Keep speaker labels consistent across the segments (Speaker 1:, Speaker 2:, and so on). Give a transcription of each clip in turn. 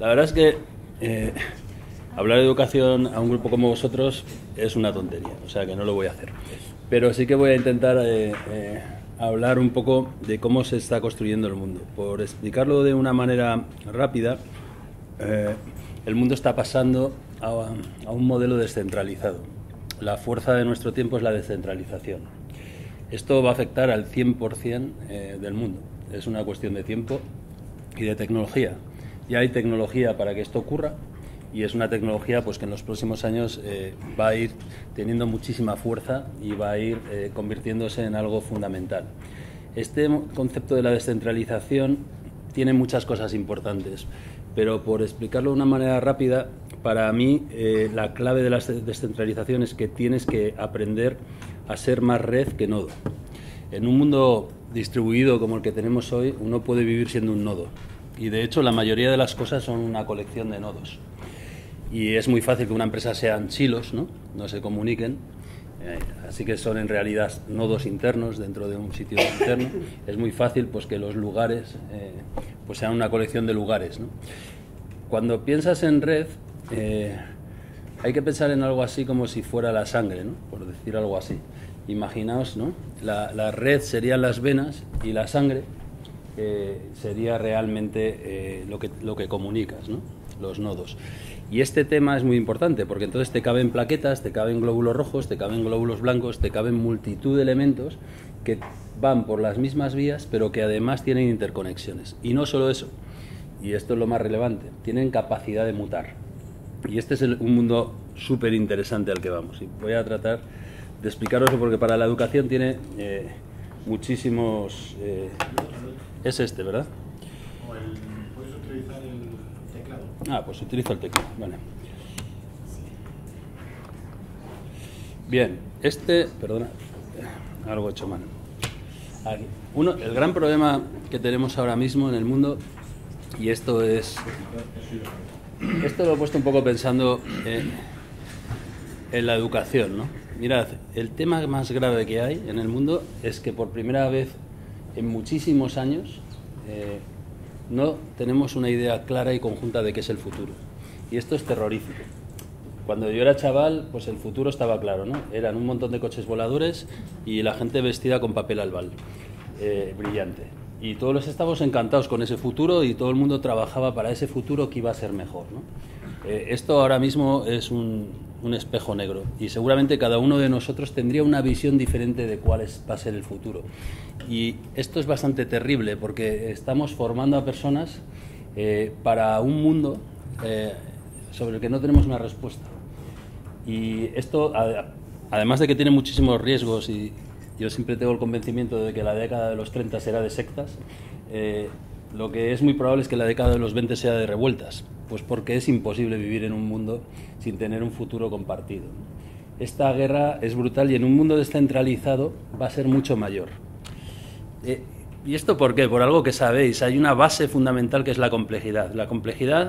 Speaker 1: La verdad es que hablar de educación a un grupo como vosotros es una tontería, o sea que no lo voy a hacer. Pero sí que voy a intentar hablar un poco de cómo se está construyendo el mundo. Por explicarlo de una manera rápida, el mundo está pasando a un modelo descentralizado. La fuerza de nuestro tiempo es la descentralización. Esto va a afectar al 100% del mundo. Es una cuestión de tiempo y de tecnología. Ya hay tecnología para que esto ocurra y es una tecnología pues, que en los próximos años va a ir teniendo muchísima fuerza y va a ir convirtiéndose en algo fundamental. Este concepto de la descentralización tiene muchas cosas importantes, pero por explicarlo de una manera rápida, para mí la clave de la descentralización es que tienes que aprender a ser más red que nodo. En un mundo distribuido como el que tenemos hoy, uno puede vivir siendo un nodo. Y de hecho la mayoría de las cosas son una colección de nodos. Y es muy fácil que una empresa sean silos, no se comuniquen. Así que son en realidad nodos internos dentro de un sitio interno. Es muy fácil pues, que los lugares pues sean una colección de lugares, ¿no? Cuando piensas en red, hay que pensar en algo así como si fuera la sangre, ¿no? Por decir algo así. Imaginaos, ¿no? La red serían las venas y la sangre sería realmente lo que comunicas, ¿no? Los nodos. Y este tema es muy importante porque entonces te caben plaquetas, te caben glóbulos rojos, te caben glóbulos blancos, te caben multitud de elementos que van por las mismas vías pero que además tienen interconexiones. Y no solo eso, y esto es lo más relevante, tienen capacidad de mutar. Y este es un mundo súper interesante al que vamos. Y voy a tratar de explicaros porque para la educación tiene muchísimos... es este, ¿verdad?
Speaker 2: ¿Puedes utilizar el teclado?
Speaker 1: Ah, pues utilizo el teclado, vale. Bien, perdona, algo he hecho mal. Aquí. El gran problema que tenemos ahora mismo en el mundo, y esto lo he puesto un poco pensando en la educación, ¿no? Mirad, el tema más grave que hay en el mundo es que por primera vez en muchísimos años no tenemos una idea clara y conjunta de qué es el futuro. Y esto es terrorífico. Cuando yo era chaval, pues el futuro estaba claro, ¿no? Eran un montón de coches voladores y la gente vestida con papel albal, brillante. Y todos estábamos encantados con ese futuro y todo el mundo trabajaba para ese futuro que iba a ser mejor, ¿no? Esto ahora mismo es un espejo negro y seguramente cada uno de nosotros tendría una visión diferente de cuál va a ser el futuro. Y esto es bastante terrible porque estamos formando a personas para un mundo sobre el que no tenemos una respuesta. Y esto, además de que tiene muchísimos riesgos y yo siempre tengo el convencimiento de que la década de los 30 será de sectas, lo que es muy probable es que la década de los 20 sea de revueltas, pues porque es imposible vivir en un mundo sin tener un futuro compartido. Esta guerra es brutal y en un mundo descentralizado va a ser mucho mayor. ¿Y esto por qué? Por algo que sabéis, hay una base fundamental que es la complejidad. La complejidad,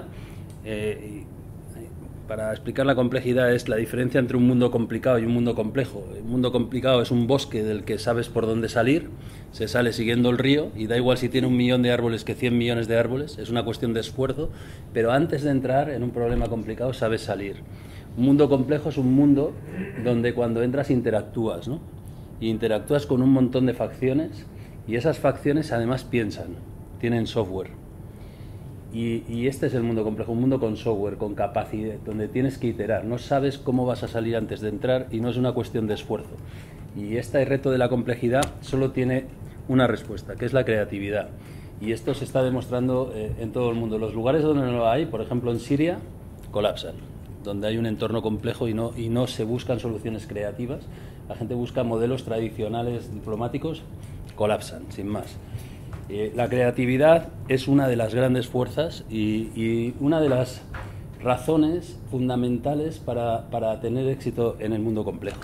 Speaker 1: para explicar la complejidad, es la diferencia entre un mundo complicado y un mundo complejo. El mundo complicado es un bosque del que sabes por dónde salir, se sale siguiendo el río y da igual si tiene 1 millón de árboles que 100 millones de árboles, es una cuestión de esfuerzo, pero antes de entrar en un problema complicado sabes salir. Un mundo complejo es un mundo donde cuando entras interactúas, ¿no? Y interactúas con un montón de facciones y esas facciones además piensan, tienen software. Y este es el mundo complejo, un mundo con software, con capacidad, donde tienes que iterar. No sabes cómo vas a salir antes de entrar y no es una cuestión de esfuerzo. Y este reto de la complejidad solo tiene una respuesta, que es la creatividad. Y esto se está demostrando en todo el mundo. Los lugares donde no lo hay, por ejemplo en Siria, colapsan. Donde hay un entorno complejo y no se buscan soluciones creativas, la gente busca modelos tradicionales diplomáticos, colapsan, sin más. La creatividad es una de las grandes fuerzas y una de las razones fundamentales para tener éxito en el mundo complejo.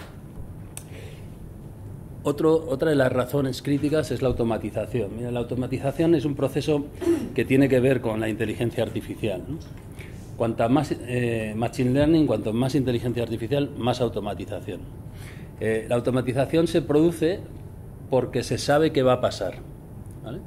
Speaker 1: Otra de las razones críticas es la automatización. Mira, la automatización es un proceso que tiene que ver con la inteligencia artificial, ¿no? Cuanta más machine learning, cuanto más inteligencia artificial, más automatización. La automatización se produce porque se sabe qué va a pasar, ¿vale?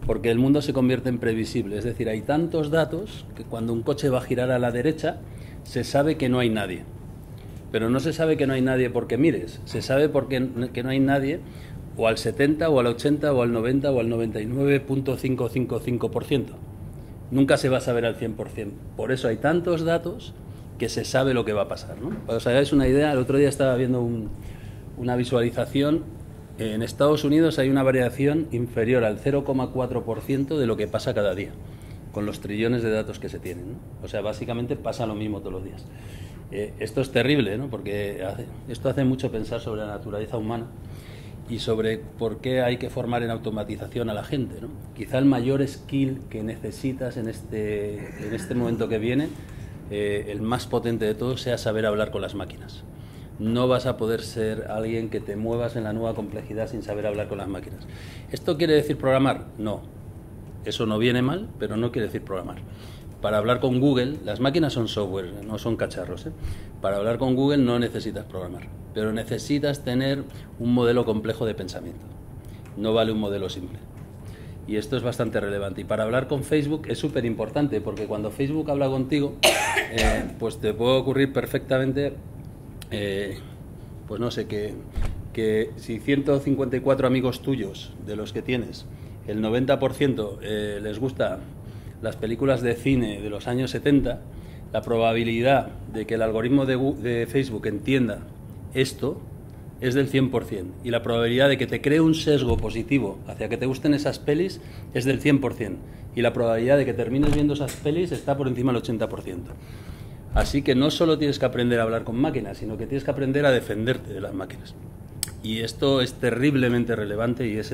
Speaker 1: porque el mundo se convierte en previsible. Es decir, hay tantos datos que cuando un coche va a girar a la derecha, se sabe que no hay nadie. Pero no se sabe que no hay nadie porque mires, se sabe que no hay nadie o al 70 o al 80 o al 90 o al 99.555%. Nunca se va a saber al 100%. Por eso hay tantos datos que se sabe lo que va a pasar, ¿no? Para que os hagáis una idea, el otro día estaba viendo una visualización. En Estados Unidos hay una variación inferior al 0,4% de lo que pasa cada día, con los trillones de datos que se tienen, ¿no? O sea, básicamente pasa lo mismo todos los días. Esto es terrible, ¿no? Porque esto hace mucho pensar sobre la naturaleza humana y sobre por qué hay que formar en automatización a la gente, ¿no? Quizá el mayor skill que necesitas en este momento que viene, el más potente de todos, sea saber hablar con las máquinas. No vas a poder ser alguien que te muevas en la nueva complejidad sin saber hablar con las máquinas. ¿Esto quiere decir programar? No. Eso no viene mal, pero no quiere decir programar. Para hablar con Google, las máquinas son software, no son cacharros, ¿eh? Para hablar con Google no necesitas programar, pero necesitas tener un modelo complejo de pensamiento. No vale un modelo simple. Y esto es bastante relevante. Y para hablar con Facebook es súper importante, porque cuando Facebook habla contigo, pues te puede ocurrir perfectamente, pues no sé, que si 154 amigos tuyos, de los que tienes, el 90% les gusta las películas de cine de los años 70, la probabilidad de que el algoritmo de Facebook entienda esto es del 100%, y la probabilidad de que te cree un sesgo positivo hacia que te gusten esas pelis es del 100%, y la probabilidad de que termines viendo esas pelis está por encima del 80%. Así que no solo tienes que aprender a hablar con máquinas, sino que tienes que aprender a defenderte de las máquinas. Y esto es terriblemente relevante y es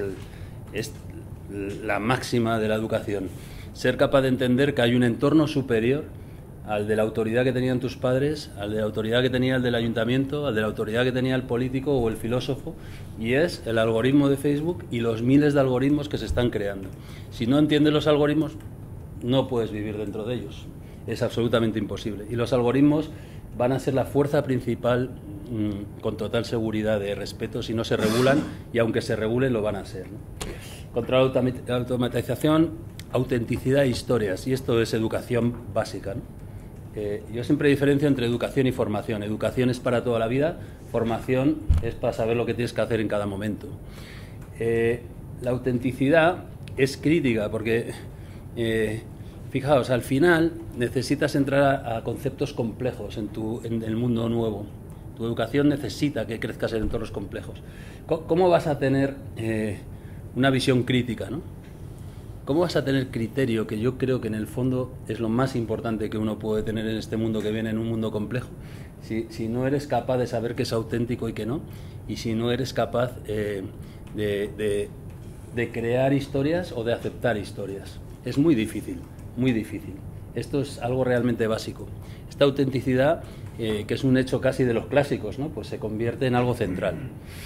Speaker 1: la máxima de la educación. Ser capaz de entender que hay un entorno superior al de la autoridad que tenían tus padres, al de la autoridad que tenía el del ayuntamiento, al de la autoridad que tenía el político o el filósofo, y es el algoritmo de Facebook y los miles de algoritmos que se están creando. Si no entiendes los algoritmos, no puedes vivir dentro de ellos. Es absolutamente imposible. Y los algoritmos van a ser la fuerza principal, con total seguridad, de respeto, si no se regulan, y aunque se regulen lo van a ser, ¿no? Contra la automatización, autenticidad e historias, y esto es educación básica, ¿no? Yo siempre diferencio entre educación y formación. Educación es para toda la vida, formación es para saber lo que tienes que hacer en cada momento. La autenticidad es crítica porque, fijaos, al final necesitas entrar a conceptos complejos en el mundo nuevo. Tu educación necesita que crezcas en entornos complejos. ¿Cómo vas a tener una visión crítica, ¿no? ¿Cómo vas a tener criterio, que yo creo que en el fondo es lo más importante que uno puede tener en este mundo que viene, en un mundo complejo, si no eres capaz de saber qué es auténtico y qué no, y si no eres capaz de crear historias o de aceptar historias? Es muy difícil, muy difícil. Esto es algo realmente básico. Esta autenticidad, que es un hecho casi de los clásicos, ¿no? Pues se convierte en algo central.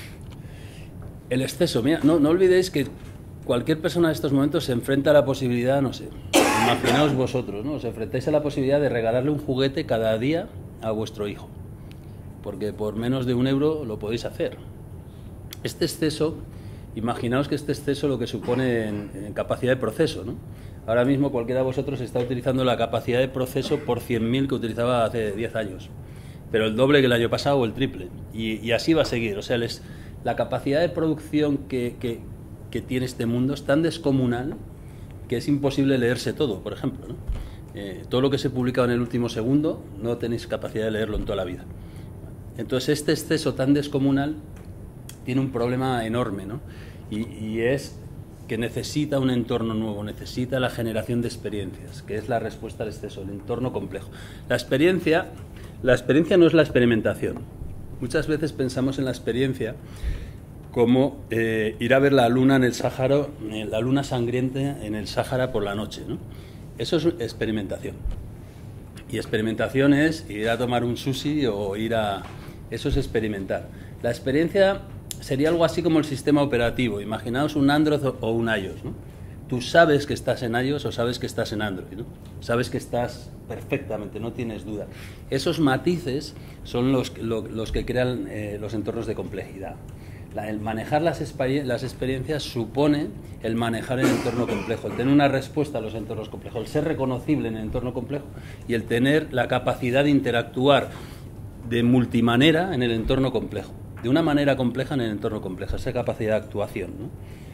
Speaker 1: El exceso, mira, no olvidéis que cualquier persona en estos momentos se enfrenta a la posibilidad, no sé, imaginaos vosotros, ¿no? Os enfrentáis a la posibilidad de regalarle un juguete cada día a vuestro hijo, porque por menos de €1 lo podéis hacer. Este exceso, imaginaos que este exceso lo que supone en capacidad de proceso, ¿no? Ahora mismo cualquiera de vosotros está utilizando la capacidad de proceso por 100.000 que utilizaba hace 10 años, pero el doble que el año pasado o el triple, y así va a seguir. O sea, la capacidad de producción que tiene este mundo es tan descomunal que es imposible leerse todo, por ejemplo, ¿no? Todo lo que se publica en el último segundo no tenéis capacidad de leerlo en toda la vida. Entonces este exceso tan descomunal tiene un problema enorme, ¿no? Y es que necesita un entorno nuevo, necesita la generación de experiencias, que es la respuesta al exceso, el entorno complejo. La experiencia no es la experimentación. Muchas veces pensamos en la experiencia como ir a ver la luna en el Sáhara, la luna sangrienta en el Sáhara por la noche, ¿no? Eso es experimentación. Y experimentación es ir a tomar un sushi o eso es experimentar. La experiencia sería algo así como el sistema operativo. Imaginaos un Android o un iOS, ¿no? Tú sabes que estás en iOS o sabes que estás en Android, ¿no? Sabes que estás perfectamente, no tienes duda. Esos matices son los que crean los entornos de complejidad. El manejar las experiencias supone el manejar el entorno complejo, el tener una respuesta a los entornos complejos, el ser reconocible en el entorno complejo y el tener la capacidad de interactuar de multimanera en el entorno complejo, de una manera compleja en el entorno complejo, esa capacidad de actuación, ¿no?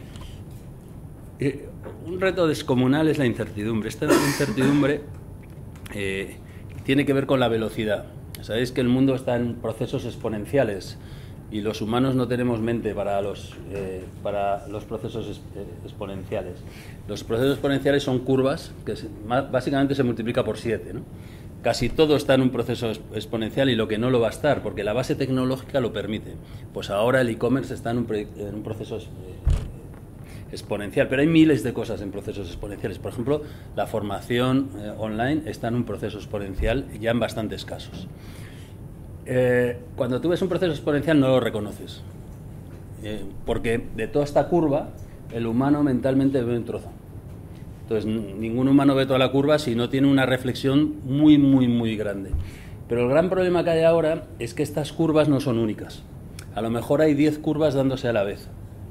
Speaker 1: Un reto descomunal es la incertidumbre. Esta incertidumbre tiene que ver con la velocidad. Sabéis que el mundo está en procesos exponenciales y los humanos no tenemos mente para los procesos exponenciales. Los procesos exponenciales son curvas que básicamente se multiplica por 7, ¿no? Casi todo está en un proceso exponencial y lo que no lo va a estar, porque la base tecnológica lo permite. Pues ahora el e-commerce está en un proceso exponencial, pero hay miles de cosas en procesos exponenciales. Por ejemplo, la formación online está en un proceso exponencial ya en bastantes casos. Cuando tú ves un proceso exponencial no lo reconoces, porque de toda esta curva el humano mentalmente ve un trozo. Entonces ningún humano ve toda la curva si no tiene una reflexión muy grande. Pero el gran problema que hay ahora es que estas curvas no son únicas. A lo mejor hay 10 curvas dándose a la vez.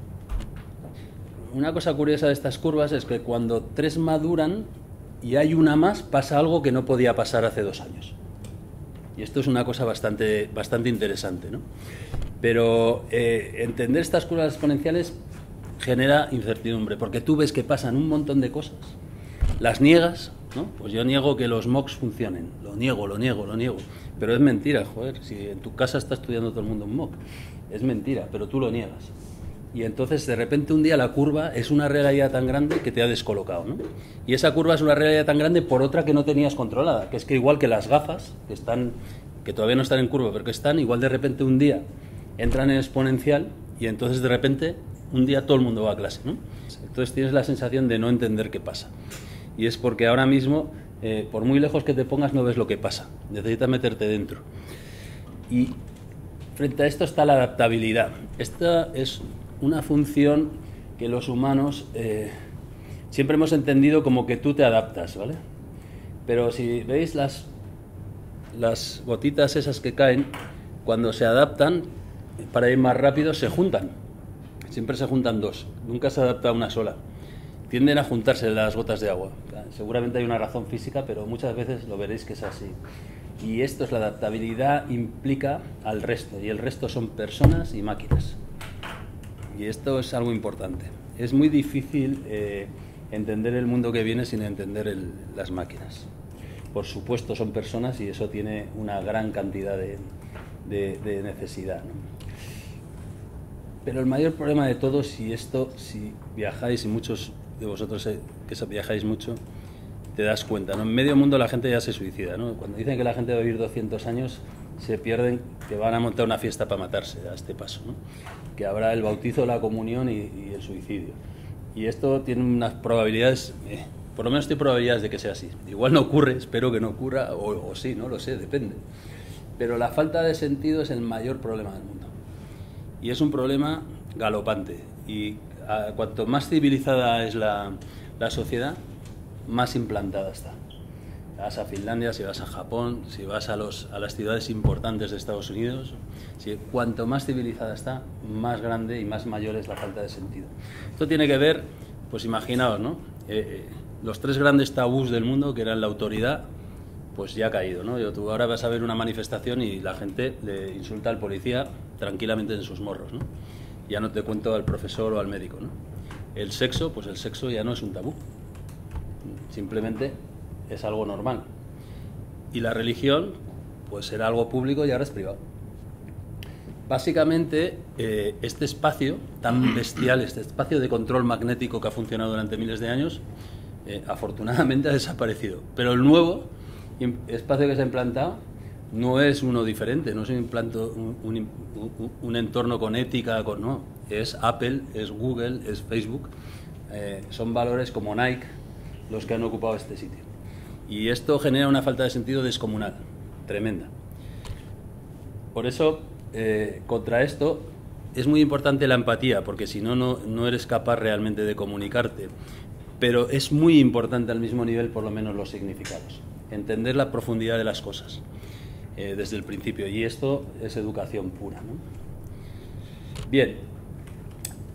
Speaker 1: Una cosa curiosa de estas curvas es que cuando 3 maduran y hay una más, pasa algo que no podía pasar hace 2 años. Y esto es una cosa bastante interesante, ¿no? Pero entender estas curvas exponenciales genera incertidumbre, porque tú ves que pasan un montón de cosas, las niegas, ¿no? Pues yo niego que los MOOCs funcionen, lo niego, pero es mentira, joder, si en tu casa está estudiando todo el mundo un MOOC, es mentira, pero tú lo niegas. Y entonces de repente un día la curva es una realidad tan grande que te ha descolocado, ¿no? Y esa curva es una realidad tan grande por otra que no tenías controlada, que es que igual que las gafas, que todavía no están en curva, pero que están, igual de repente un día entran en exponencial y entonces de repente un día todo el mundo va a clase, ¿no? Entonces tienes la sensación de no entender qué pasa. Y es porque ahora mismo, por muy lejos que te pongas, no ves lo que pasa. Necesitas meterte dentro. Y frente a esto está la adaptabilidad. Esta es una función que los humanos siempre hemos entendido como que tú te adaptas, ¿vale? Pero si veis las gotitas esas que caen, cuando se adaptan, para ir más rápido, se juntan. Siempre se juntan 2, nunca se adapta una sola. Tienden a juntarse las gotas de agua. Seguramente hay una razón física, pero muchas veces lo veréis que es así. Y esto es la adaptabilidad, implica al resto, y el resto son personas y máquinas. Y esto es algo importante. Es muy difícil entender el mundo que viene sin entender las máquinas. Por supuesto son personas y eso tiene una gran cantidad de necesidad, ¿no? Pero el mayor problema de todo, si viajáis, y muchos de vosotros que viajáis mucho, te das cuenta, ¿no? En medio mundo la gente ya se suicida, ¿no? Cuando dicen que la gente va a vivir 200 años, se pierden que van a montar una fiesta para matarse a este paso, ¿no? Que habrá el bautizo, la comunión y el suicidio. Y esto tiene unas probabilidades, por lo menos hay probabilidades de que sea así. Igual no ocurre, espero que no ocurra, o sí, no lo sé, depende. Pero la falta de sentido es el mayor problema del mundo. Y es un problema galopante. Y cuanto más civilizada es la sociedad, más implantada está. Si vas a Finlandia, si vas a Japón, si vas a las ciudades importantes de Estados Unidos, cuanto más civilizada está, más grande y más mayor es la falta de sentido. Esto tiene que ver, pues imaginaos, ¿no? Los 3 grandes tabús del mundo, que eran la autoridad, pues ya ha caído, ¿no? Tú ahora vas a ver una manifestación y la gente le insulta al policía tranquilamente en sus morros, ¿no? Ya no te cuento al profesor o al médico, ¿no? El sexo, pues el sexo ya no es un tabú. Simplemente es algo normal. Y la religión, pues era algo público y ahora es privado. Básicamente, este espacio tan bestial, este espacio de control magnético que ha funcionado durante miles de años, afortunadamente ha desaparecido. Pero el nuevo espacio que se ha implantado no es uno diferente, no es un entorno con ética, no. Es Apple, es Google, es Facebook. Son valores como Nike los que han ocupado este sitio. Y esto genera una falta de sentido descomunal, tremenda. Por eso, contra esto, es muy importante la empatía, porque si no, no eres capaz realmente de comunicarte. Pero es muy importante al mismo nivel, por lo menos, los significados. Entender la profundidad de las cosas desde el principio. Y esto es educación pura, ¿no? Bien,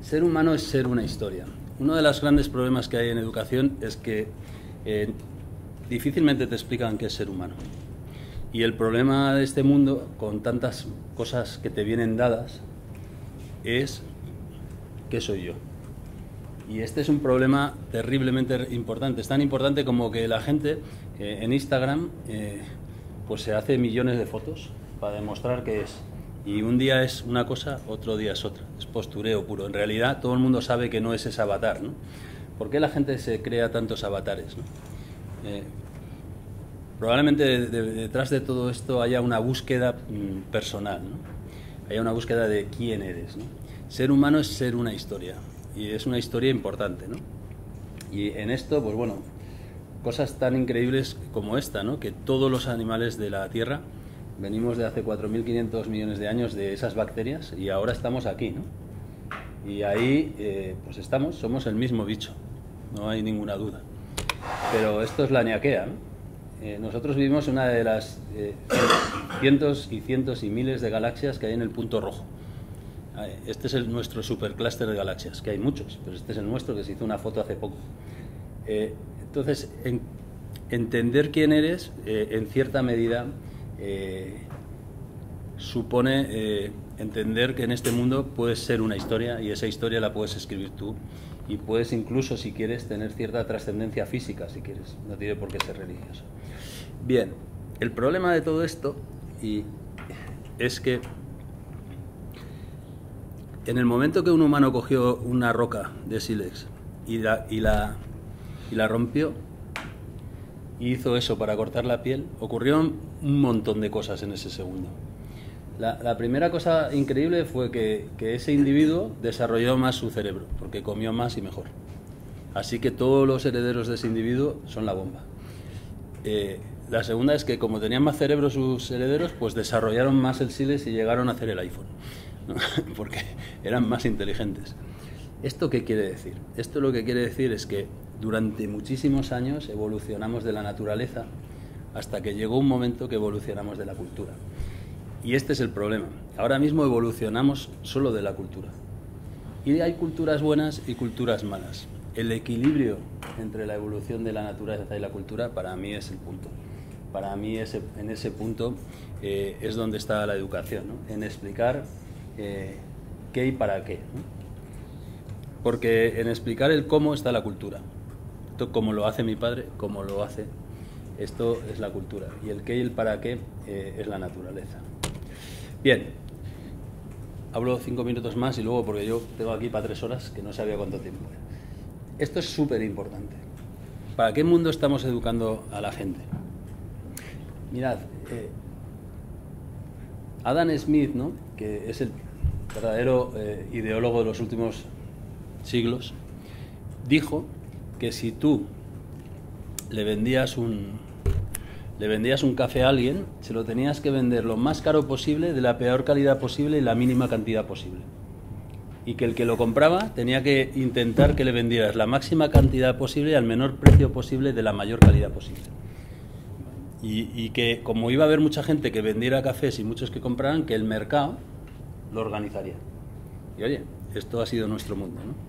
Speaker 1: Ser humano es ser una historia. Uno de los grandes problemas que hay en educación es que difícilmente te explican qué es ser humano. Y el problema de este mundo, con tantas cosas que te vienen dadas, es ¿qué soy yo? Y este es un problema terriblemente importante. Es tan importante como que la gente en Instagram pues se hace millones de fotos para demostrar qué es. Y un día es una cosa, otro día es otra. Es postureo puro. En realidad todo el mundo sabe que no es ese avatar, ¿no? ¿Por qué la gente se crea tantos avatares, ¿no? Probablemente detrás de todo esto haya una búsqueda personal, ¿no? Haya una búsqueda de quién eres, ¿no? Ser humano es ser una historia. Y es una historia importante, ¿no? Y en esto, pues bueno, cosas tan increíbles como esta, ¿no? Que todos los animales de la Tierra venimos de hace 4.500 millones de años de esas bacterias y ahora estamos aquí, ¿no? Y ahí, pues somos el mismo bicho, no hay ninguna duda. Pero esto es la Niaquea, ¿no? Nosotros vivimos en una de las cientos y cientos y miles de galaxias que hay en el punto rojo. Este es nuestro superclúster de galaxias, que hay muchos, pero este es el nuestro, que se hizo una foto hace poco. Entonces, entender quién eres, en cierta medida, supone entender que en este mundo puedes ser una historia y esa historia la puedes escribir tú y puedes incluso, si quieres, tener cierta trascendencia física, si quieres, no tiene por qué ser religioso. Bien, el problema de todo esto es que en el momento que un humano cogió una roca de sílex y la rompió y hizo eso para cortar la piel, ocurrieron un montón de cosas en ese segundo. La primera cosa increíble fue que ese individuo desarrolló más su cerebro, porque comió más y mejor. Así que todos los herederos de ese individuo son la bomba. La segunda es que como tenían más cerebro sus herederos, pues desarrollaron más el sílex y llegaron a hacer el iPhone, ¿no? Porque eran más inteligentes. ¿Esto qué quiere decir? Esto lo que quiere decir es que durante muchísimos años evolucionamos de la naturaleza hasta que llegó un momento que evolucionamos de la cultura. Y este es el problema. Ahora mismo evolucionamos solo de la cultura. Y hay culturas buenas y culturas malas. El equilibrio entre la evolución de la naturaleza y la cultura para mí es el punto. Para mí en ese punto es donde está la educación, ¿no? En explicar qué y para qué, ¿no? Porque en explicar el cómo está la cultura. Esto como lo hace mi padre, como lo hace, esto es la cultura. Y el qué y el para qué es la naturaleza. Bien, hablo 5 minutos más y luego, porque yo tengo aquí para 3 horas, que no sabía cuánto tiempo. Esto es súper importante. ¿Para qué mundo estamos educando a la gente? Mirad, Adam Smith, ¿no?, que es el verdadero ideólogo de los últimos siglos, dijo que si tú le vendías un café a alguien, se lo tenías que vender lo más caro posible, de la peor calidad posible y la mínima cantidad posible. Y que el que lo compraba tenía que intentar que le vendieras la máxima cantidad posible y al menor precio posible de la mayor calidad posible. Y que como iba a haber mucha gente que vendiera cafés y muchos que compraran, que el mercado lo organizaría. Y oye, esto ha sido nuestro mundo, ¿no?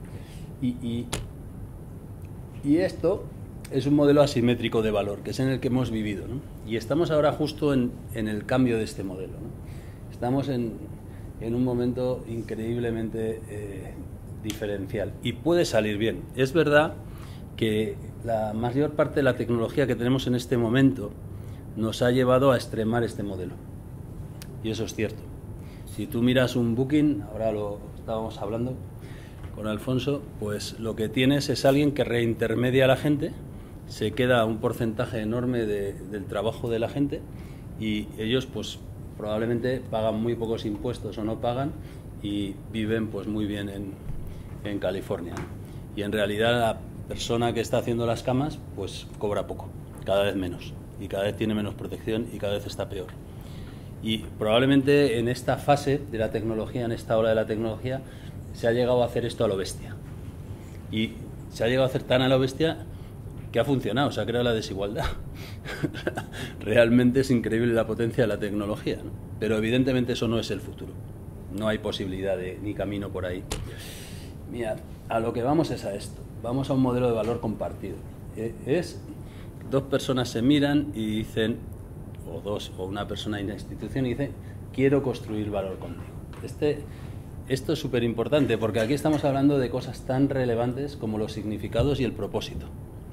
Speaker 1: Y esto es un modelo asimétrico de valor, que es en el que hemos vivido, ¿no? Y estamos ahora justo en el cambio de este modelo, ¿no? Estamos en un momento increíblemente diferencial y puede salir bien. Es verdad que la mayor parte de la tecnología que tenemos en este momento nos ha llevado a extremar este modelo. Y eso es cierto. Si tú miras un Booking, ahora lo estábamos hablando con Alfonso, pues lo que tienes es alguien que reintermedia a la gente, se queda un porcentaje enorme del trabajo de la gente y ellos pues probablemente pagan muy pocos impuestos o no pagan y viven pues muy bien en California. Y en realidad la persona que está haciendo las camas pues cobra poco, cada vez menos, y cada vez tiene menos protección y cada vez está peor. Y probablemente en esta fase de la tecnología, en esta ola de la tecnología, se ha llegado a hacer esto a lo bestia. Y se ha llegado a hacer tan a lo bestia que ha funcionado, se ha creado la desigualdad. Realmente es increíble la potencia de la tecnología, ¿no? Pero evidentemente eso no es el futuro. No hay posibilidad ni camino por ahí. Mirad, a lo que vamos es a esto. Vamos a un modelo de valor compartido. Es dos personas se miran y dicen, o una persona y una institución y dice, quiero construir valor contigo. Esto es súper importante porque aquí estamos hablando de cosas tan relevantes como los significados y el propósito.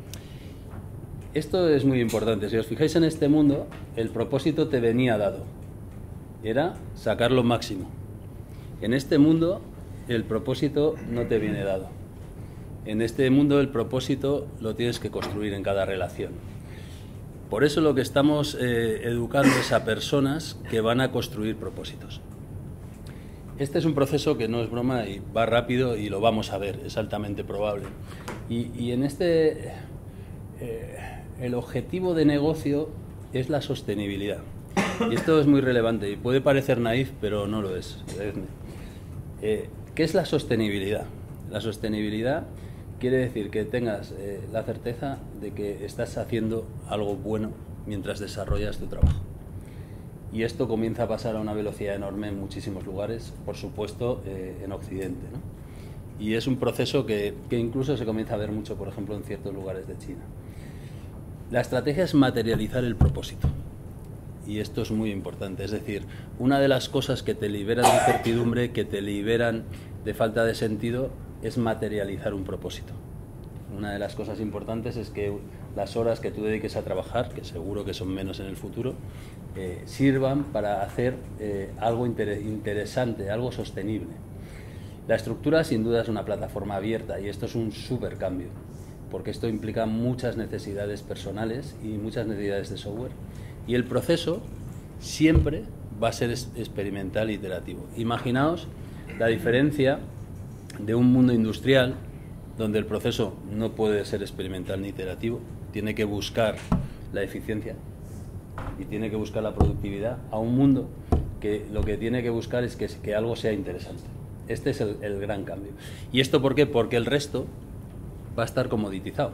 Speaker 1: Esto es muy importante. Si os fijáis en este mundo, el propósito te venía dado. Era sacar lo máximo. En este mundo, el propósito no te viene dado. En este mundo, el propósito lo tienes que construir en cada relación. Por eso lo que estamos educando es a personas que van a construir propósitos. Este es un proceso que no es broma y va rápido y lo vamos a ver, es altamente probable. Y en este... el objetivo de negocio es la sostenibilidad. Y esto es muy relevante y puede parecer naif, pero no lo es. ¿Qué es la sostenibilidad? La sostenibilidad quiere decir que tengas la certeza de que estás haciendo algo bueno mientras desarrollas tu trabajo. Y esto comienza a pasar a una velocidad enorme en muchísimos lugares, por supuesto en Occidente, ¿no? Y es un proceso que incluso se comienza a ver mucho, por ejemplo, en ciertos lugares de China. La estrategia es materializar el propósito. Y esto es muy importante. Es decir, una de las cosas que te liberan de incertidumbre, que te liberan de falta de sentido, es materializar un propósito. Una de las cosas importantes es que las horas que tú dediques a trabajar, que seguro que son menos en el futuro, sirvan para hacer algo interesante, algo sostenible. La estructura sin duda es una plataforma abierta y esto es un súper cambio, porque esto implica muchas necesidades personales y muchas necesidades de software. Y el proceso siempre va a ser experimental e iterativo. Imaginaos la diferencia de un mundo industrial donde el proceso no puede ser experimental ni iterativo, tiene que buscar la eficiencia y tiene que buscar la productividad, a un mundo que lo que tiene que buscar es que algo sea interesante. Este es el gran cambio. ¿Y esto por qué? Porque el resto va a estar comoditizado.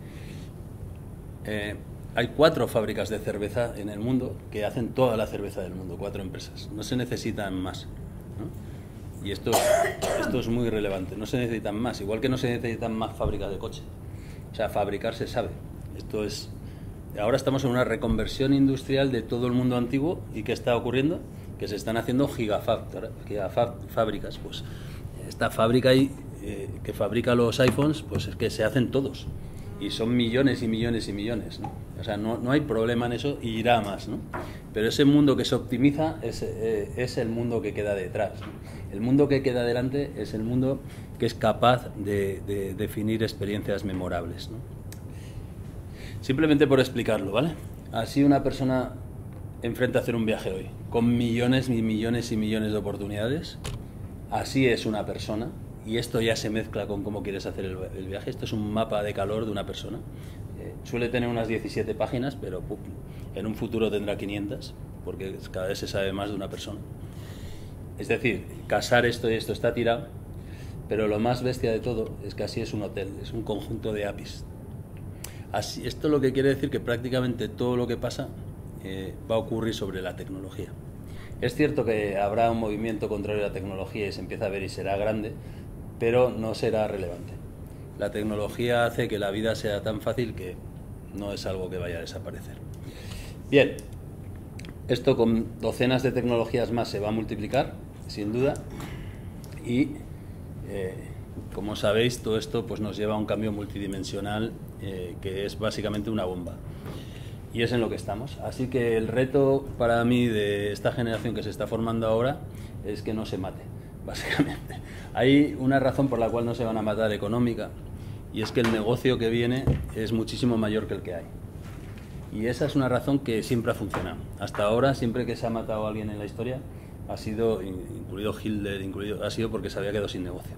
Speaker 1: Hay 4 fábricas de cerveza en el mundo que hacen toda la cerveza del mundo, 4 empresas. No se necesitan más, ¿no? Y esto es muy relevante. No se necesitan más, igual que no se necesitan más fábricas de coche. O sea, fabricar se sabe. Esto es... Ahora estamos en una reconversión industrial de todo el mundo antiguo. ¿Y qué está ocurriendo? Que se están haciendo gigafábricas. Pues esta fábrica ahí, que fabrica los iPhones, pues es que se hacen todos. Y son millones y millones y millones, ¿no? O sea, no hay problema en eso y irá más, ¿no? Pero ese mundo que se optimiza es el mundo que queda detrás, ¿no? El mundo que queda delante es el mundo que es capaz de definir experiencias memorables, ¿no? Simplemente por explicarlo, ¿vale? Así una persona enfrenta a hacer un viaje hoy, con millones y millones y millones de oportunidades. Así es una persona. Y esto ya se mezcla con cómo quieres hacer el viaje. Esto es un mapa de calor de una persona. Suele tener unas 17 páginas, pero en un futuro tendrá 500, porque cada vez se sabe más de una persona. Es decir, casar esto y esto está tirado, pero lo más bestia de todo es que así es un hotel, es un conjunto de APIs. Así, esto lo que quiere decir que prácticamente todo lo que pasa va a ocurrir sobre la tecnología. Es cierto que habrá un movimiento contrario a la tecnología y se empieza a ver y será grande, pero no será relevante. La tecnología hace que la vida sea tan fácil que no es algo que vaya a desaparecer. Bien, esto con docenas de tecnologías más se va a multiplicar, sin duda, y como sabéis, todo esto pues nos lleva a un cambio multidimensional que es básicamente una bomba. Y es en lo que estamos. Así que el reto para mí de esta generación que se está formando ahora es que no se mate, básicamente. Hay una razón por la cual no se van a matar económica, y es que el negocio que viene es muchísimo mayor que el que hay. Y esa es una razón que siempre ha funcionado. Hasta ahora, siempre que se ha matado a alguien en la historia, ha sido, incluido Hitler, ha sido porque se había quedado sin negocio.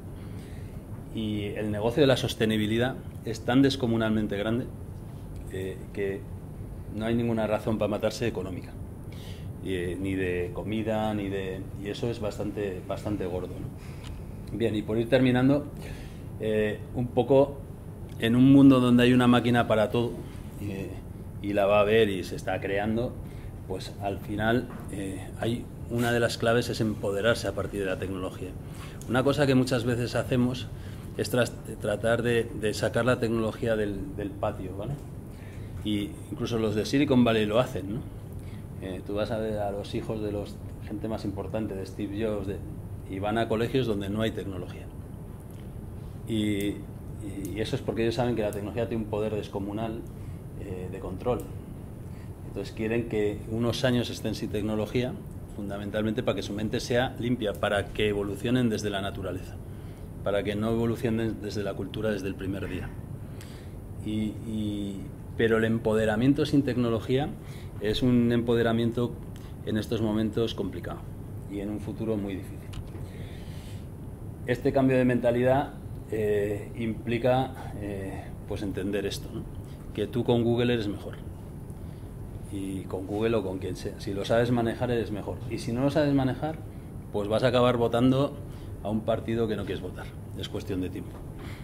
Speaker 1: Y el negocio de la sostenibilidad es tan descomunalmente grande que no hay ninguna razón para matarse económica. Ni de comida, y eso es bastante gordo, ¿no? Bien, y por ir terminando, un poco en un mundo donde hay una máquina para todo y la va a haber y se está creando, pues al final hay una de las claves es empoderarse a partir de la tecnología. Una cosa que muchas veces hacemos es tratar de sacar la tecnología del patio, ¿vale? Y incluso los de Silicon Valley lo hacen, ¿no? Tú vas a ver a los hijos de los gente más importante, de Steve Jobs, y van a colegios donde no hay tecnología. Y eso es porque ellos saben que la tecnología tiene un poder descomunal de control. Entonces quieren que unos años estén sin tecnología, fundamentalmente para que su mente sea limpia, para que evolucionen desde la naturaleza, para que no evolucionen desde la cultura desde el primer día. Pero el empoderamiento sin tecnología es un empoderamiento en estos momentos complicado y en un futuro muy difícil. Este cambio de mentalidad implica pues entender esto, ¿no? Que tú con Google eres mejor, y con Google o con quien sea. Si lo sabes manejar eres mejor, y si no lo sabes manejar pues vas a acabar votando a un partido que no quieres votar. Es cuestión de tiempo.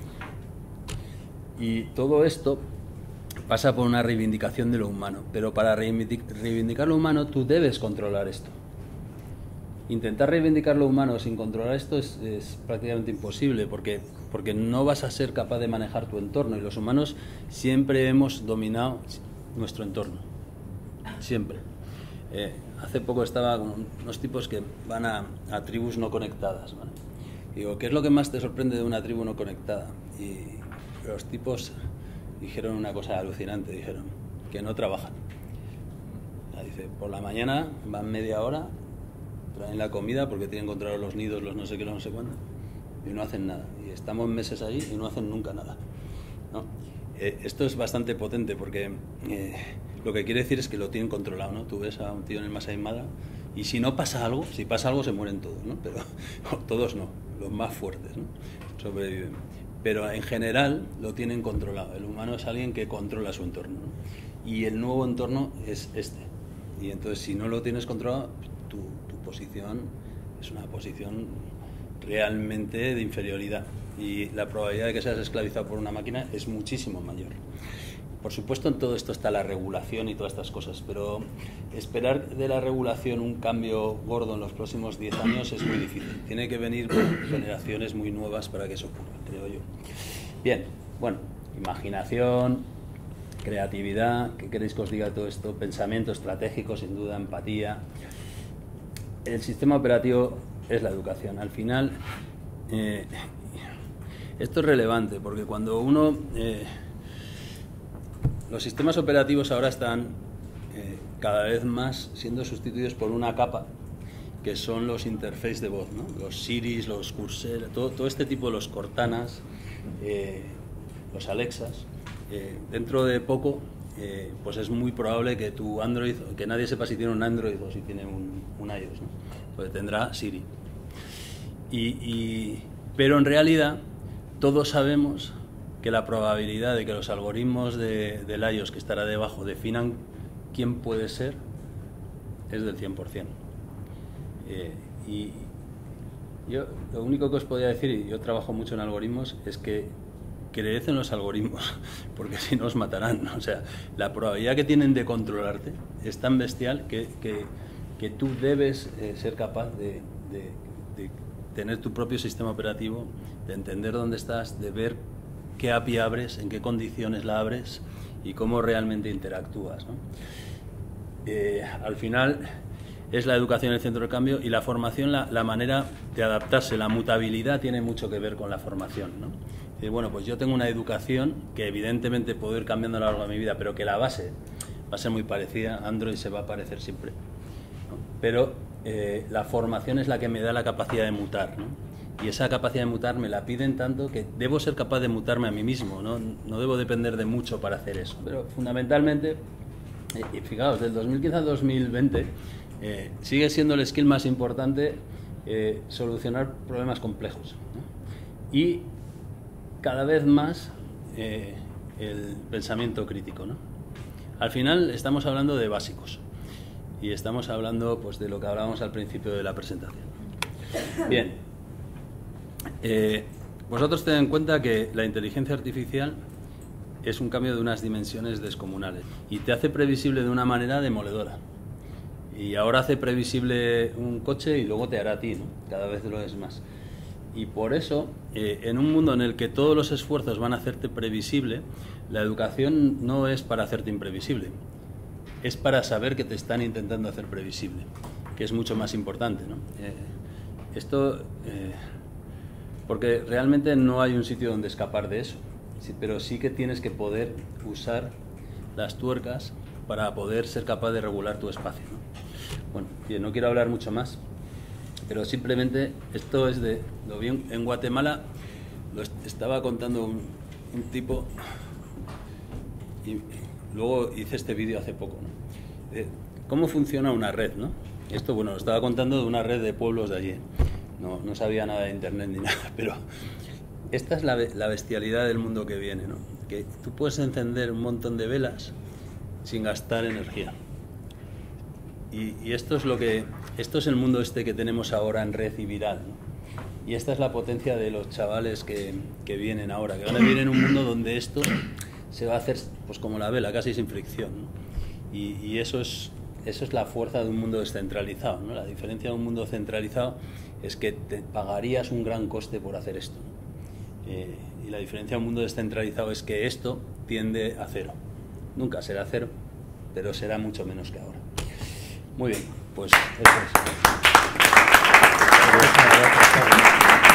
Speaker 1: Y todo esto pasa por una reivindicación de lo humano, pero para reivindicar lo humano tú debes controlar esto. Intentar reivindicar lo humano sin controlar esto es prácticamente imposible, porque no vas a ser capaz de manejar tu entorno, y los humanos siempre hemos dominado nuestro entorno, siempre. Hace poco estaba con unos tipos que van a tribus no conectadas, ¿vale? Digo, ¿qué es lo que más te sorprende de una tribu no conectada? Y los tipos dijeron una cosa alucinante, dijeron que no trabajan. Dice, por la mañana van media hora, traen la comida porque tienen controlados los nidos, los no sé qué, no sé cuándo, y no hacen nada. Y estamos meses allí y no hacen nunca nada, ¿no? Esto es bastante potente, porque lo que quiere decir es que lo tienen controlado, ¿no? Tú ves a un tío en el Masai Mara y si no pasa algo, si pasa algo se mueren todos, ¿no? Pero todos no, los más fuertes, ¿no? Sobreviven. Pero en general lo tienen controlado. El humano es alguien que controla su entorno, ¿no? Y el nuevo entorno es este. Y entonces si no lo tienes controlado, tu posición es una posición realmente de inferioridad. Y la probabilidad de que seas esclavizado por una máquina es muchísimo mayor. Por supuesto, en todo esto está la regulación y todas estas cosas, pero esperar de la regulación un cambio gordo en los próximos 10 años es muy difícil. Tiene que venir con generaciones muy nuevas para que eso ocurra, creo yo. Bien, bueno, imaginación, creatividad, ¿qué queréis que os diga todo esto? Pensamiento estratégico, sin duda, empatía. El sistema operativo es la educación. Al final, esto es relevante, porque cuando uno... los sistemas operativos ahora están cada vez más siendo sustituidos por una capa, que son los interfaces de voz, ¿no? Los Siris, los Cursor, todo este tipo, los Cortanas, los Alexas. Dentro de poco, pues es muy probable que tu Android, que nadie sepa si tiene un Android o si tiene un iOS, ¿no? Pues tendrá Siri. Pero en realidad todos sabemos que la probabilidad de que los algoritmos del iOS que estará debajo definan quién puede ser es del 100%. Y yo lo único que os podría decir, y yo trabajo mucho en algoritmos, es que creed en los algoritmos, porque si no os matarán, ¿no? O sea, la probabilidad que tienen de controlarte es tan bestial que tú debes ser capaz de tener tu propio sistema operativo, de entender dónde estás, de ver qué API abres, en qué condiciones la abres y cómo realmente interactúas, ¿no? Al final es la educación el centro de cambio, y la formación la manera de adaptarse. La mutabilidad tiene mucho que ver con la formación, ¿no? Bueno, pues yo tengo una educación que evidentemente puedo ir cambiando a lo largo de mi vida, pero que la base va a ser muy parecida. Android se va a parecer siempre, ¿no? Pero la formación es la que me da la capacidad de mutar, ¿no? Y esa capacidad de mutar me la piden tanto que debo ser capaz de mutarme a mí mismo, ¿no? No debo depender de mucho para hacer eso. Pero fundamentalmente, y fijaos, del 2015 al 2020 sigue siendo el skill más importante solucionar problemas complejos, ¿no? Y cada vez más el pensamiento crítico, ¿no? Al final estamos hablando de básicos y estamos hablando, pues, de lo que hablábamos al principio de la presentación. Bien. Vosotros tened en cuenta que la inteligencia artificial es un cambio de unas dimensiones descomunales y te hace previsible de una manera demoledora. Y ahora hace previsible un coche y luego te hará a ti, ¿no? Cada vez lo es más. Y por eso, en un mundo en el que todos los esfuerzos van a hacerte previsible, la educación no es para hacerte imprevisible, es para saber que te están intentando hacer previsible, que es mucho más importante, ¿no? Porque realmente no hay un sitio donde escapar de eso, sí, pero sí que tienes que poder usar las tuercas para poder ser capaz de regular tu espacio, ¿no? Bueno, bien, no quiero hablar mucho más, pero simplemente esto es de lo vi en Guatemala, lo estaba contando un tipo y luego hice este vídeo hace poco, ¿no? ¿Cómo funciona una red, no? Esto, bueno, lo estaba contando de una red de pueblos de allí. No sabía nada de internet ni nada, pero esta es la bestialidad del mundo que viene, ¿no? Que tú puedes encender un montón de velas sin gastar energía. Y esto es el mundo este que tenemos ahora en red y viral, ¿no? Y esta es la potencia de los chavales que vienen ahora, que van a vivir en un mundo donde esto se va a hacer pues como la vela, casi sin fricción, ¿no? Y eso es la fuerza de un mundo descentralizado, ¿no? La diferencia de un mundo centralizado es que te pagarías un gran coste por hacer esto, ¿no? Y la diferencia de un mundo descentralizado es que esto tiende a cero. Nunca será cero, pero será mucho menos que ahora. Muy bien, pues eso es.